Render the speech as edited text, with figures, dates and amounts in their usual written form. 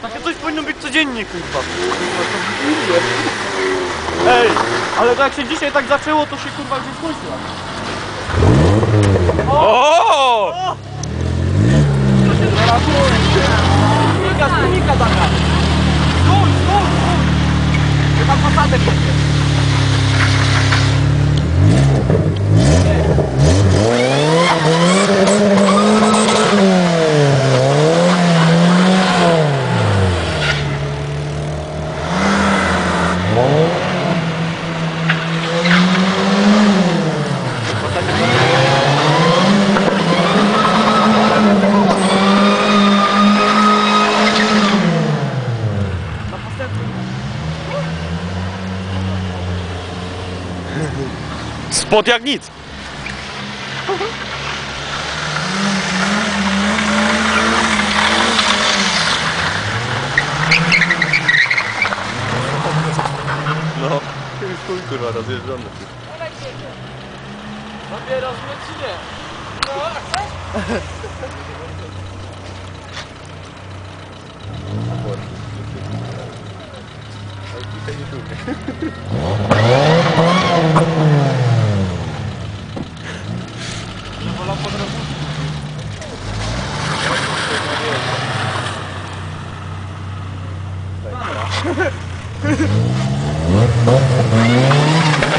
Takie coś powinno być codziennie, kurwa. Ej, ale to jak się dzisiaj tak zaczęło, to się kurwa gdzieś skończyło. O! Spinnika taka. Stój! Że tam fasadę będzie. Spod jak nic. No, chuj kurwa, rozjeżdżony. Zabierasz mnie czy nie? No, a chcesz? Wolę po drodze. No.